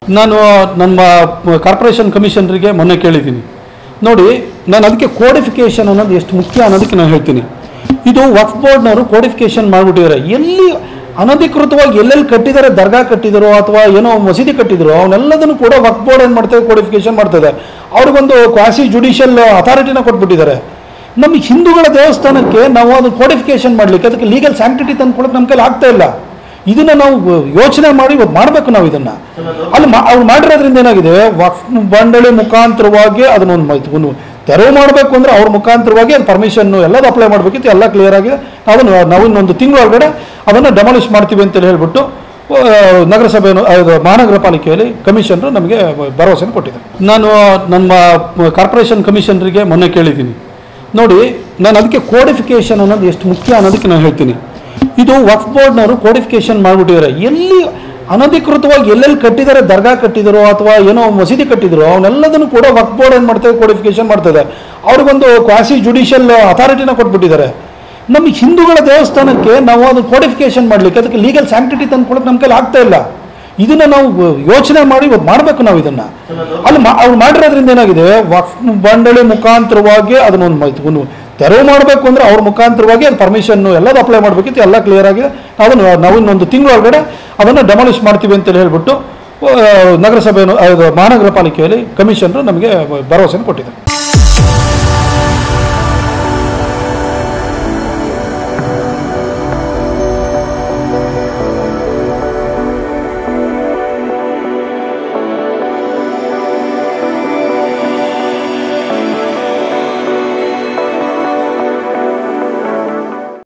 ನಾನು ನಮ್ಮ ಕಾರ್ಪೊರೇಷನ್ ಕಮಿಷನರಿಗೆ ಮೊನ್ನೆ ಕೇಳಿದ್ದೀನಿ ನೋಡಿ, ನಾನು ಅದಕ್ಕೆ ಕೋಡಿಫಿಕೇಷನ್ ಅನ್ನೋದು ಎಷ್ಟು ಮುಖ್ಯ ಅನ್ನೋದಕ್ಕೆ ನಾನು ಹೇಳ್ತೀನಿ. ಇದು ವಕ್ಫ್ ಬೋರ್ಡ್ನವರು ಕೋಡಿಫಿಕೇಷನ್ ಮಾಡಿಬಿಟ್ಟಿದ್ದಾರೆ. ಎಲ್ಲಿ ಅನಧಿಕೃತವಾಗಿ ಎಲ್ಲೆಲ್ಲಿ ಕಟ್ಟಿದ್ದಾರೆ, ದರ್ಗಾ ಕಟ್ಟಿದ್ರು ಅಥವಾ ಏನೋ ಮಸೀದಿ ಕಟ್ಟಿದ್ರು, ಅವನ್ನೆಲ್ಲದನ್ನು ಕೂಡ ವಕ್ಫ್ ಬೋರ್ಡ್ ಏನು ಮಾಡ್ತಾರೆ, ಕೋಡಿಫಿಕೇಷನ್ ಮಾಡ್ತದೆ. ಅವ್ರಿಗೊಂದು ಕ್ವಾಸಿ ಜುಡಿಷಿಯಲ್ ಅಥಾರಿಟಿನ ಕೊಟ್ಬಿಟ್ಟಿದ್ದಾರೆ. ನಮ್ಮ ಹಿಂದೂಗಳ ದೇವಸ್ಥಾನಕ್ಕೆ ನಾವು ಅದು ಕೋಡಿಫಿಕೇಷನ್ ಮಾಡಲಿಕ್ಕೆ ಅದಕ್ಕೆ ಲೀಗಲ್ ಸ್ಯಾಂಕ್ಟಿಟಿ ತಂದ್ಕೊಳಕ್ಕೆ ನಮ್ಮ ಕೈಲಿ ಆಗ್ತಾ ಇಲ್ಲ. ಇದನ್ನು ನಾವು ಯೋಚನೆ ಮಾಡಿ ಇವತ್ತು ಮಾಡಬೇಕು. ನಾವು ಇದನ್ನು ಅಲ್ಲಿ ಅವ್ರು ಮಾಡಿರೋದ್ರಿಂದ ಏನಾಗಿದೆ, ವಕ್ಫ್ ಮಂಡಳಿ ಮುಖಾಂತರವಾಗಿ ಅದನ್ನೊಂದು ತೆರವು ಮಾಡಬೇಕು ಅಂದರೆ ಅವ್ರ ಮುಖಾಂತರವಾಗಿ ಅದು ಪರ್ಮಿಷನ್ನು ಎಲ್ಲದು ಅಪ್ಲೈ ಮಾಡಬೇಕಿತ್ತು. ಎಲ್ಲ ಕ್ಲಿಯರ್ ಆಗಿದೆ. ನಾವು ಇನ್ನೊಂದು ತಿಂಗಳೊಳಗಡೆ ಅದನ್ನು ಡೆಮಾಲಿಷ್ ಮಾಡ್ತೀವಿ ಅಂತೇಳಿ ಹೇಳ್ಬಿಟ್ಟು ನಗರಸಭೆಯನ್ನು ಮಹಾನಗರ ಪಾಲಿಕೆಯಲ್ಲಿ ಕಮಿಷನರು ನಮಗೆ ಭರವಸೆಯನ್ನು ಕೊಟ್ಟಿದ್ದಾರೆ. ನಾನು ನಮ್ಮ ಕಾರ್ಪೊರೇಷನ್ ಕಮಿಷನರಿಗೆ ಮೊನ್ನೆ ಕೇಳಿದ್ದೀನಿ ನೋಡಿ, ನಾನು ಅದಕ್ಕೆ ಕೋಡಿಫಿಕೇಷನ್ ಅನ್ನೋದು ಎಷ್ಟು ಮುಖ್ಯ ಅನ್ನೋದಕ್ಕೆ ನಾನು ಹೇಳ್ತೀನಿ. ಇದು ವಕ್ಫ್ ಬೋರ್ಡ್ನವರು ಕೋಡಿಫಿಕೇಷನ್ ಮಾಡಿಬಿಟ್ಟಿದ್ದಾರೆ. ಎಲ್ಲಿ ಅನಧಿಕೃತವಾಗಿ ಎಲ್ಲೆಲ್ಲಿ ಕಟ್ಟಿದ್ದಾರೆ, ದರ್ಗಾ ಕಟ್ಟಿದ್ರು ಅಥವಾ ಏನೋ ಮಸೀದಿ ಕಟ್ಟಿದ್ರು, ಅವನ್ನೆಲ್ಲದನ್ನು ಕೂಡ ವಕ್ಫ್ ಬೋರ್ಡ್ ಏನು ಮಾಡ್ತದೆ, ಕೋಡಿಫಿಕೇಷನ್ ಮಾಡ್ತದೆ. ಅವ್ರಿಗೊಂದು ಕ್ವಾಸಿ ಜುಡಿಷಿಯಲ್ ಅಥಾರಿಟಿನ ಕೊಟ್ಬಿಟ್ಟಿದ್ದಾರೆ. ನಮ್ಮ ಹಿಂದೂಗಳ ದೇವಸ್ಥಾನಕ್ಕೆ ನಾವು ಅದು ಕೋಡಿಫಿಕೇಷನ್ ಮಾಡಲಿಕ್ಕೆ ಅದಕ್ಕೆ ಲೀಗಲ್ ಸ್ಯಾಂಕ್ಟಿಟಿ ತಂದ್ಕೊಳಕ್ಕೆ ನಮ್ಮ ಕೈಲಿ ಆಗ್ತಾ ಇಲ್ಲ. ಇದನ್ನು ನಾವು ಯೋಚನೆ ಮಾಡಿ ಇವತ್ತು ಮಾಡಬೇಕು. ನಾವು ಇದನ್ನು ಅಲ್ಲಿ ಅವ್ರು ಮಾಡಿರೋದ್ರಿಂದ ಏನಾಗಿದೆ, ವಕ್ಫ್ ಮಂಡಳಿ ಮುಖಾಂತರವಾಗಿ ಅದನ್ನೊಂದು ತೆರವು ಮಾಡಬೇಕು ಅಂದರೆ ಅವ್ರ ಮುಖಾಂತರವಾಗಿ ಅದು ಪರ್ಮಿಷನ್ನು ಎಲ್ಲದು ಅಪ್ಲೈ ಮಾಡಬೇಕಿತ್ತು. ಎಲ್ಲ ಕ್ಲಿಯರ್ ಆಗಿದೆ. ನಾವು ಇನ್ನೊಂದು ತಿಂಗಳೊಳಗಡೆ ಅದನ್ನು ಡೆಮಾಲಿಷ್ ಮಾಡ್ತೀವಿ ಅಂತೇಳಿ ಹೇಳ್ಬಿಟ್ಟು ನಗರಸಭೆಯನ್ನು ಮಹಾನಗರ ಪಾಲಿಕೆಯಲ್ಲಿ ಕಮಿಷನರು ನಮಗೆ ಭರವಸೆಯನ್ನು ಕೊಟ್ಟಿದ್ದಾರೆ.